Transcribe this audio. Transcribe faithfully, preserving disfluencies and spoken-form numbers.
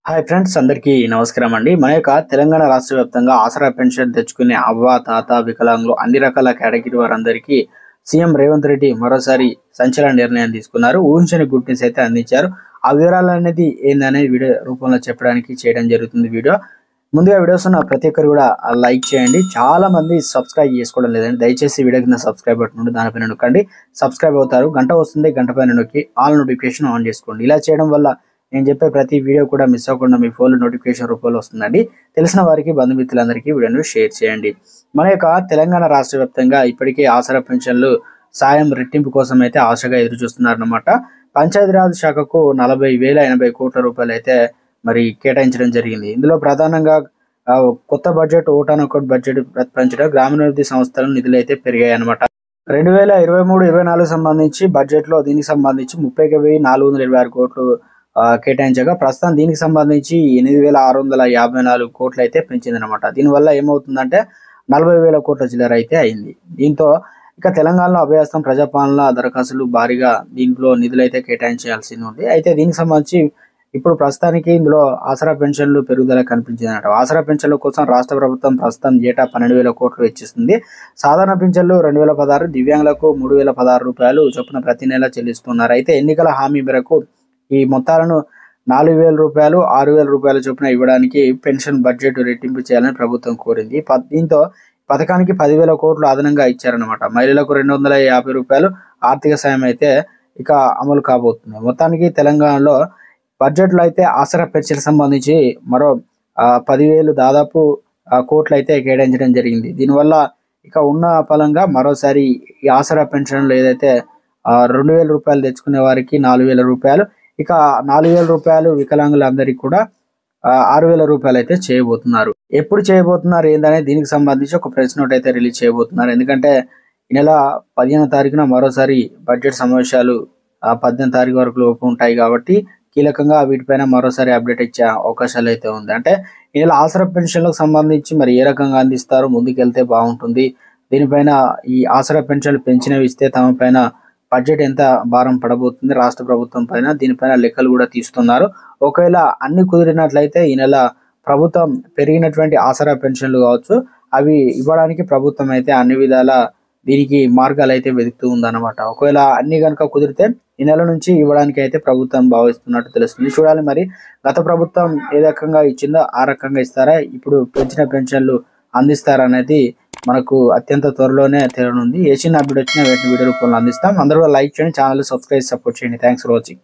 Hi friends, అందరికీ నమస్కారం అండి. మన యొక్క తెలంగాణ రాష్ట్ర వ్యాప్తంగా ఆసరా పెన్షన్ తెచ్చుకునే అవ్వ, తాత, వికలాంగులు అన్ని రకాల కేటగిరీ వారందరికీ సీఎం రేవంత్ రెడ్డి మరోసారి సంచలన నిర్ణయం తీసుకున్నారు. ఊహించని గుడ్ న్యూస్ అయితే అందించారు. ఆ వివరాలు అనేది ఏందనేది వీడియో రూపంలో చెప్పడానికి చేయడం జరుగుతుంది. వీడియో ముందుగా వీడియోస్ ఉన్న ప్రతి ఒక్కరు కూడా లైక్ చేయండి. చాలా మంది సబ్స్క్రైబ్ చేసుకోవడం లేదండి. దయచేసి వీడియో కింద సబ్స్క్రైబ్ బటన్ ఉంటే దానిపైన నొక్కండి. సబ్స్క్రైబ్ అవుతారు. గంట వస్తుంది, గంట పైన నొక్కి ఆల్ నోటిఫికేషన్ ఆన్ చేసుకోండి. ఇలా చేయడం వల్ల నేను చెప్పే ప్రతి వీడియో కూడా మిస్ అవ్వకుండా మీ ఫోన్లో నోటిఫికేషన్ రూపంలో వస్తుందండి. తెలిసిన వారికి, బంధుమిత్రులందరికీ వీడియోను షేర్ చేయండి. మన యొక్క తెలంగాణ రాష్ట్ర వ్యాప్తంగా ఇప్పటికే ఆసరా పెన్షన్లు సాయం రెట్టింపు కోసం అయితే ఆశగా ఎదురు చూస్తున్నారన్నమాట. పంచాయతీరాజ్ శాఖకు నలభై వేల ఎనభై కోట్ల రూపాయలు అయితే మరి కేటాయించడం జరిగింది. ఇందులో ప్రధానంగా కొత్త బడ్జెట్ ఓటానొకటి బడ్జెట్ ప్రతిపాదించడం, గ్రామీణాభివృద్ధి సంస్థల నిధులు అయితే పెరిగాయి అనమాట. రెండు వేల ఇరవై మూడు ఇరవై నాలుగు సంబంధించి బడ్జెట్ లో దీనికి సంబంధించి ముప్పై వెయ్యి నాలుగు వందల ఇరవై ఆరు కోట్లు కేటాయించగా ప్రస్తుతం దీనికి సంబంధించి ఎనిమిది వేల ఆరు వందల యాభై నాలుగు కోట్లు అయితే పెంచింది అనమాట. దీనివల్ల ఏమవుతుందంటే నలభై వేల కోట్ల చిల్లర అయితే అయింది. దీంతో ఇక తెలంగాణలో అభయహస్తం ప్రజాపాలన దరఖాస్తులు భారీగా దీంట్లో నిధులైతే కేటాయించాల్సి ఉంది. అయితే దీనికి సంబంధించి ఇప్పుడు ప్రస్తుతానికి ఇందులో ఆసరా పెన్షన్లు పెరుగుదల కనిపించిందన్నమాట. ఆసరా పెన్షన్ల కోసం రాష్ట్ర ప్రభుత్వం ప్రస్తుతం ఏటా పన్నెండు వేల కోట్లు వెచ్చిస్తుంది. సాధారణ పెన్షన్లు రెండు వేల పదహారు, దివ్యాంగులకు మూడు వేల పదహారు రూపాయలు చొప్పున ప్రతి నెల చెల్లిస్తున్నారు. అయితే ఎన్నికల హామీ మేరకు ఈ మొత్తాలను నాలుగు వేల రూపాయలు, ఆరు వేల రూపాయల చొప్పున ఇవ్వడానికి పెన్షన్ బడ్జెట్ రెట్టింపు చేయాలని ప్రభుత్వం కోరింది. దీంతో పథకానికి పదివేల కోట్లు అదనంగా ఇచ్చారనమాట. మహిళలకు రెండు వందల యాభై రూపాయలు ఆర్థిక సాయం అయితే ఇక అమలు కాబోతుంది. మొత్తానికి తెలంగాణలో బడ్జెట్లో అయితే ఆసరా పెన్షన్ సంబంధించి మరో పదివేలు దాదాపు కోట్లు అయితే కేటాయించడం జరిగింది. దీనివల్ల ఇక ఉన్న ఫలంగా మరోసారి ఈ ఆసరా పెన్షన్లు ఏదైతే రెండు వేల రూపాయలు తెచ్చుకునే వారికి నాలుగు వేల రూపాయలు, ఇక నాలుగు వేల రూపాయలు వికలాంగులందరికీ కూడా ఆరు వేల రూపాయలు అయితే చేయబోతున్నారు. ఎప్పుడు చేయబోతున్నారు ఏందనే దీనికి సంబంధించి ఒక ప్రెస్ నోట్ అయితే రిలీజ్ చేయబోతున్నారు. ఎందుకంటే ఈ నెల పదిహేను తారీఖున మరోసారి బడ్జెట్ సమావేశాలు పద్దెనిమిది తారీఖు వరకు లోపు ఉంటాయి కాబట్టి కీలకంగా వీటిపైన మరోసారి అప్డేట్ ఇచ్చే అవకాశాలు అయితే ఉంది. అంటే ఈ నెల ఆసరా పెన్షన్లకు సంబంధించి మరి ఏ రకంగా అందిస్తారో ముందుకెళ్తే బాగుంటుంది. దీనిపైన ఈ ఆసరా పెన్షన్లు పెంచినవి ఇస్తే తమ పైన బడ్జెట్ ఎంత భారం పడబోతుంది రాష్ట్ర ప్రభుత్వం పైన, దీనిపైన లెక్కలు కూడా తీస్తున్నారు. ఒకవేళ అన్ని కుదిరినట్లయితే ఈ నెల ప్రభుత్వం పెరిగినటువంటి ఆసరా పెన్షన్లు కావచ్చు అవి ఇవ్వడానికి ప్రభుత్వం అయితే అన్ని విధాల దీనికి మార్గాలు అయితే వెతుకుతూ ఉందన్నమాట. ఒకవేళ అన్ని కనుక కుదిరితే ఈ నెల నుంచి ఇవ్వడానికి అయితే ప్రభుత్వం భావిస్తున్నట్టు తెలుస్తుంది. చూడాలి మరి గత ప్రభుత్వం ఏ రకంగా ఇచ్చిందో ఆ రకంగా ఇస్తారా, ఇప్పుడు పెంచిన పెన్షన్లు అందిస్తారా అనేది మనకు అత్యంత త్వరలోనే తెలియనుంది. ఏ చిన్న అప్డేట్ వచ్చినా వీటిని వీడియో రూపంలో అందిస్తాం. అందరూ లైక్ చేయండి, ఛానల్ సబ్స్క్రైబ్, సపోర్ట్ చేయండి. Thanks for watching.